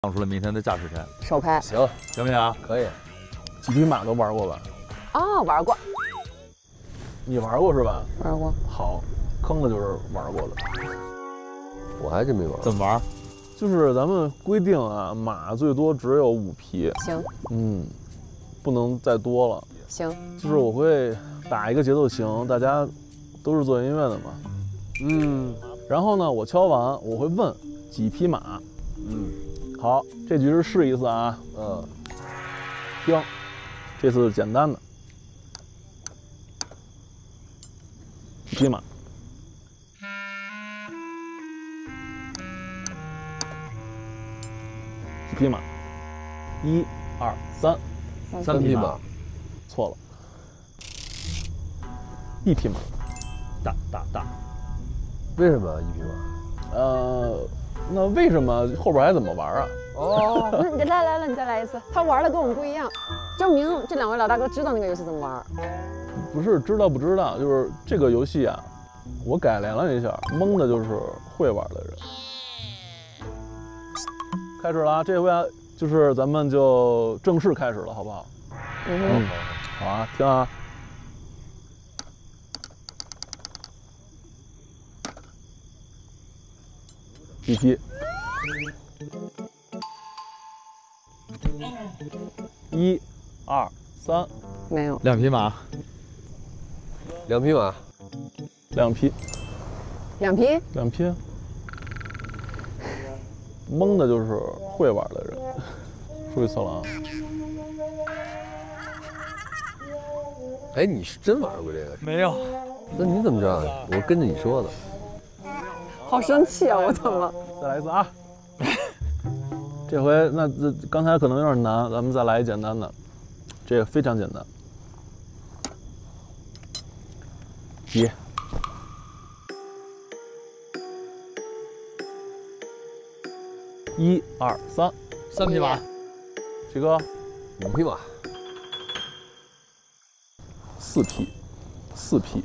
放出了明天的驾驶权。 手拍行行不行？ 可以。 几匹马都玩过吧？ 啊，玩过， 你玩过是吧？ 玩过。 好，坑的就是玩过的。 我还真没玩。 怎么玩？ 就是咱们规定啊，马最多只有5匹。 行。 不能再多了。 行。 就是我会打一个节奏型，大家都是做音乐的嘛。然后呢，我敲完我会问几匹马。好，这局是试一次啊。听，这次简单的。几匹马？几匹马？1、2、3。 3匹马。 错了。1匹马。大。 为什么1匹马？ 那为什么后边还怎么玩啊？ 那你来，你再来一次。他玩的跟我们不一样，证明这2位老大哥知道那个游戏怎么玩。 不是知道不知道，就是这个游戏啊，我改良了一下，蒙的就是会玩的人。开始了啊，这回啊，就是咱们就正式开始了，好不好？好啊，听啊。几匹？1、2、3。 没有。 2匹马。 2匹马。 2匹。 2匹。 2匹。蒙的就是会玩的人。说一次了啊。 哎，你是真玩过这个？ 没有。 那你怎么知道？我跟着你说的。 好生气啊！我怎么？ 再来一次啊！这回那刚才可能有点难，咱们再来一简单的。这个非常简单。几？1、2、3。 3匹马。 几个 ？5匹马。 4匹。4匹。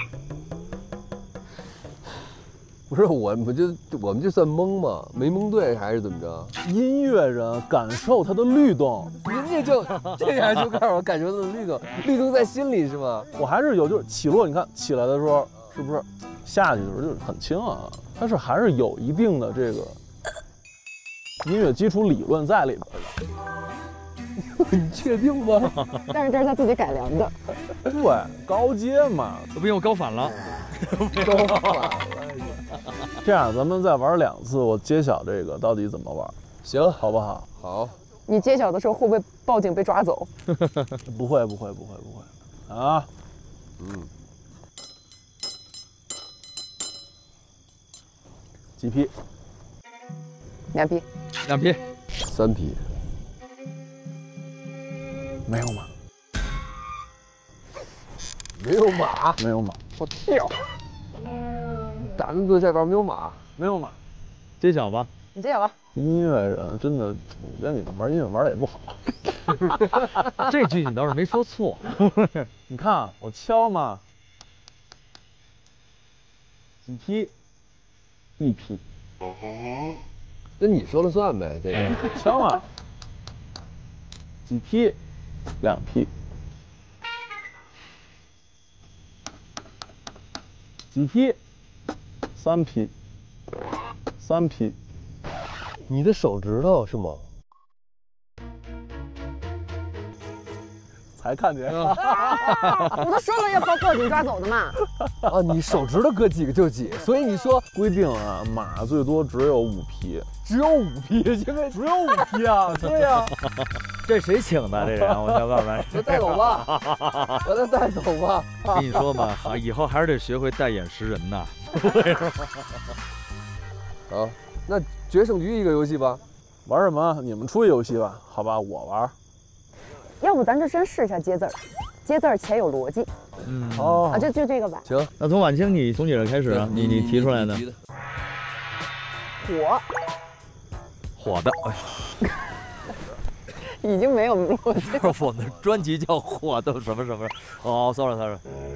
不是，我们就算蒙吗？没蒙对还是怎么着？ 音乐人感受它的律动， 人家就这样就告诉我感受到律动，律动在心里是吗？ 我还是有，就是起落，你看起来的时候是不是下去的时候就是很轻啊？它是还是有一定的这个音乐基础理论在里边的。 你确定吗？ 但是这是他自己改良的。 对，高阶嘛， 不行，我高反了。 高反了。 这样，咱们再玩2次，我揭晓这个到底怎么玩。 行， 好不好？ 好。 你揭晓的时候会不会报警被抓走？ 不会啊。几匹 ？2匹。 2匹。 3匹。 没有马。 没有马。 没有马。 我跳。大哥哥这边没有马。 没有马。 揭晓吧。 你揭晓吧。 音乐人真的，我跟你们玩音乐玩的也不好。 这句你倒是没说错。 你看啊，我敲嘛。几匹？1匹。 那你说了算呗，这个。 敲嘛。几匹？2匹。几匹？3匹。3匹。 你的手指头是吗？ 才看见。 我都说了要报警抓走的嘛。 啊，你手指头搁几个就几，所以你说规定啊，马最多只有5匹。 只有5匹，因为只有5匹啊。对呀。 这谁请的？这人，我先问问。 我带走吧，把他带走吧。 跟你说吧，以后还是得学会带眼识人呐。 好，那决胜局一个游戏吧。 玩什么？你们出一游戏吧，好吧，我玩。 要不咱就先试一下接字儿，接字儿且有逻辑。 哦， 就这个吧。 行， 那从晚清你从几个开始啊？你提出来的。 火。 火的。 已经没有逻辑了。 我们专辑叫火的什么什么。哦 ，sorry。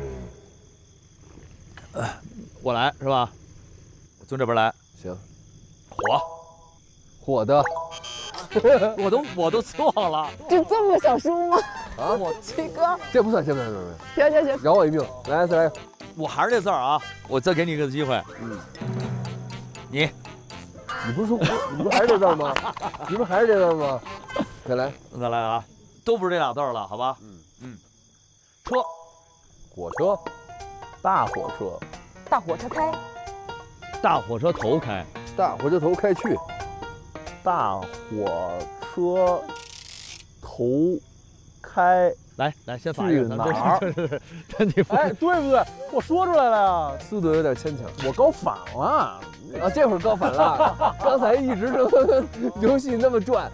我来是吧？我从这边来。 行。 火。 火的。 我都错了。 就这么想输吗？ 啊， 七哥， 这不算，这不算， 行行行， 饶我一命，来再来， 我还是这字儿啊，我再给你一个机会。你你不是还是这字吗？你不是还是这字吗？再来， 再来啊，都不是这俩字儿了，好吧？车， 火车， 大火车， 大火车开， 大火车头开， 大火车头开去， 大火车头开来，先发一个， 去哪儿？ 这你不哎，对不对？我说出来了呀， 速度有点牵强我搞反了。 啊，这会儿高反了，刚才一直都游戏那么转，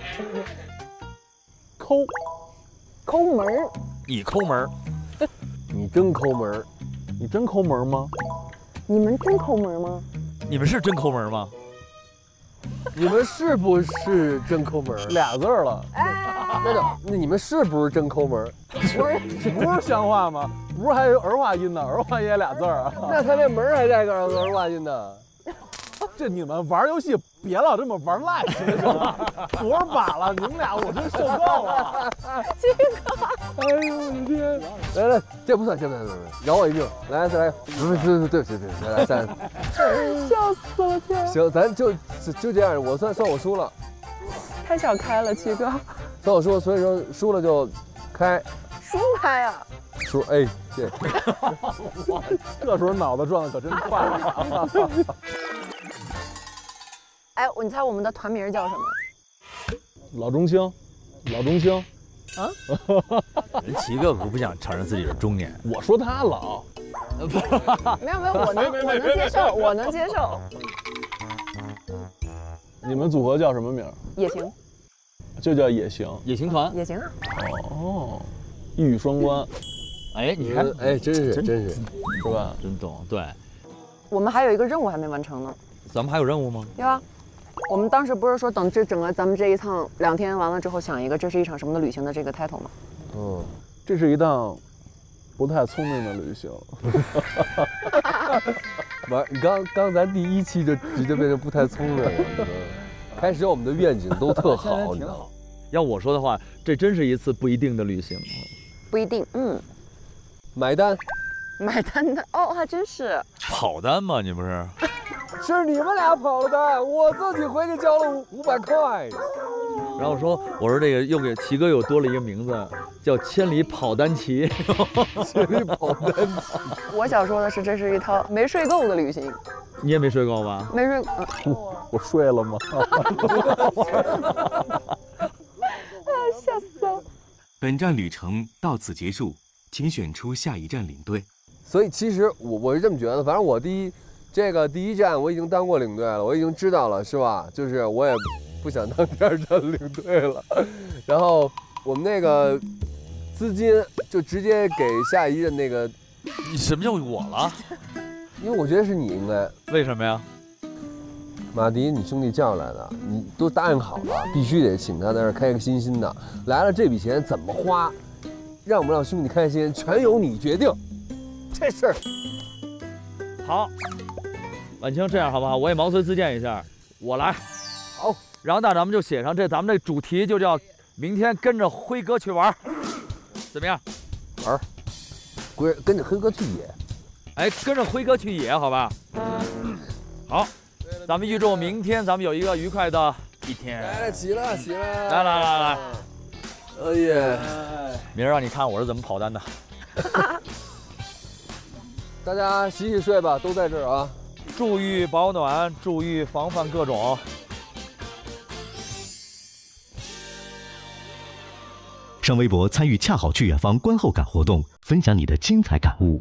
抠门儿， 你抠门儿， 你真抠门儿， 你真抠门吗？ 你们真抠门吗？ 你们是真抠门吗？ 你们是不是真抠门儿？ 俩字儿了， 那你们是不是真抠门儿？ 不是像话吗？不是还有儿化音呢？儿化音也俩字儿啊。 那他那门儿还带个儿化音呢？ 这你们玩游戏别老这么玩赖行不行？多少把了，你们俩我真受够了。 哎呦我的天！来，这不算，饶我一命，来再来，对不起，来再来， 笑死我天！ 行，咱就这样，我算我输了， 太想开了，七哥， 算我输了，所以说输了就开， 输开呀！ 输哎，这这时候脑子转的可真快。 哎，你猜我们的团名叫什么？ 老中青， 啊？ 人齐哥可不想承认自己是中年。 我说他老， 没有，我能接受。 你们组合叫什么名？ 也行， 就叫也行。 野行团， 也行。 哦，一语双关， 哎，你看， 哎，真是， 是吧？ 真懂。对， 我们还有一个任务还没完成呢， 咱们还有任务吗？ 对吧？我们当时不是说等这整个咱们这一趟2天完了之后，想一个这是一场什么的旅行的这个 title 吗？ 这是一趟不太聪明的旅行。 你刚咱第一期就直接变成不太聪明了，你知道吗？开始我们的愿景都特好，你知道吗？ 要我说的话，这真是一次不一定的旅行。 不一定， 买单， 买单的哦，还真是。 跑单吗？你不是？ 是你们俩跑了单，我自己回去交了500块。 然后我说这个又给齐哥又多了一个名字，叫千里跑单骑。 千里跑单骑。 我想说的是，这是一趟没睡够的旅行。 你也没睡够吧？ 没睡， 我睡了吗？ 笑死了。 本站旅程到此结束，请选出下一站领队。 所以其实我是这么觉得，反正我第一站我已经当过领队了，我已经知道了，是吧？就是我也不想当第2站领队了。然后我们那个资金就直接给下一任那个， 你什么叫我了？ 因为我觉得是你应该。 为什么呀？ 马迪，你兄弟叫来的，你都答应好了，必须得请他在这儿开开心心的。来了这笔钱怎么花，让不让兄弟开心，全由你决定。这事儿好，婉清，这样好不好？我也毛遂自荐一下，我来。 好， 然后那咱们就写上这，咱们这主题就叫明天跟着辉哥去玩，怎么样？ 玩，跟着黑哥去野。 哎，跟着辉哥去野，好吧？好，咱们预祝明天咱们有一个愉快的一天。 来，起来！ 来， 哎呀， 明儿让你看我是怎么跑单的。 大家洗睡吧，都在这儿啊。 注意保暖，注意防范各种。 上微博参与恰好去远方观后感活动，分享你的精彩感悟。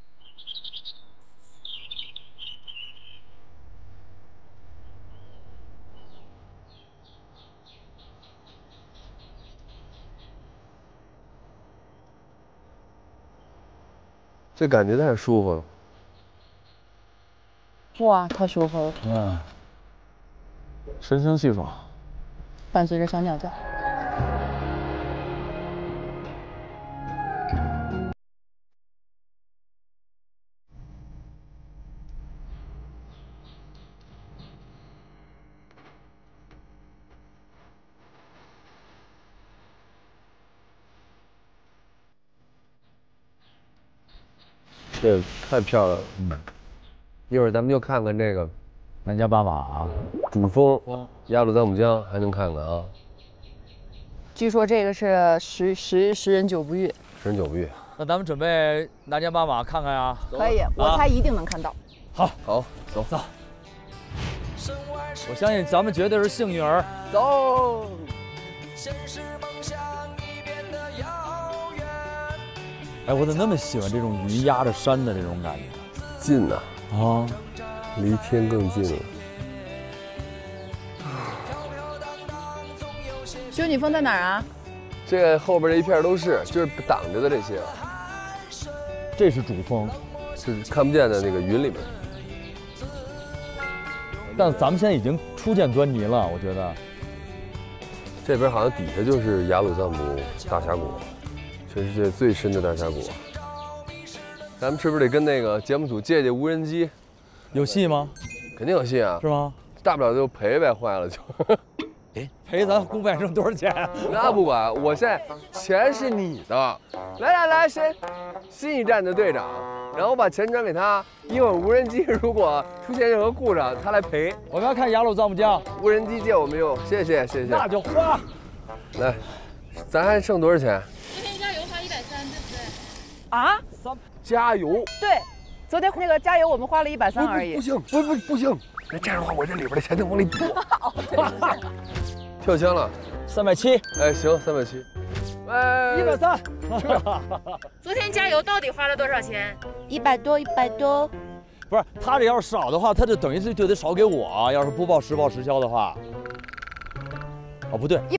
这感觉太舒服了。 哇，太舒服了， 神清气爽。 伴随着小鸟叫。 这太漂亮了。一会儿咱们就看看这个南迦巴马， 主峰雅鲁藏布江，还能看看啊。 据说这个是十人九不遇。 十人九不遇。 那咱们准备南迦巴马看看呀。 可以，我猜一定能看到。 好， 好，走。 我相信咱们绝对是幸运儿。 走。 哎，我怎么那么喜欢这种鱼压着山的这种感觉？ 近呐， 啊， 离天更近了。 修女峰在哪儿啊？ 这后边这一片都是，就是挡着的这些， 这是主峰， 是看不见的那个云里面。 但咱们现在已经初见端倪了，我觉得。 这边好像底下就是雅鲁藏布大峡谷，全世界最深的大峡谷。咱们是不是得跟那个节目组借无人机？ 有戏吗？ 肯定有戏啊， 是吗？ 大不了就赔呗，坏了就。 赔咱公办生多少钱？ 那不管，我现在钱是你的。来，谁？新一站的队长，然后我把钱转给他。一会儿无人机如果出现任何故障，他来赔。 我们要看雅鲁藏布江， 无人机借我们用，谢谢。 那就花。 来，咱还剩多少钱？ 昨天加油花130，对不对？ 啊？ 加油！ 对，昨天那个加油我们花了130而已。 不行，不行！那这样的话，我这里边的钱得往里补。跳枪了 370。 哎，行，370。哎 130。 昨天加油到底花了多少钱 100多。 不是，他这要是少的话，他就等于是就得少给我。要是不报实报实销的话，哦，不对，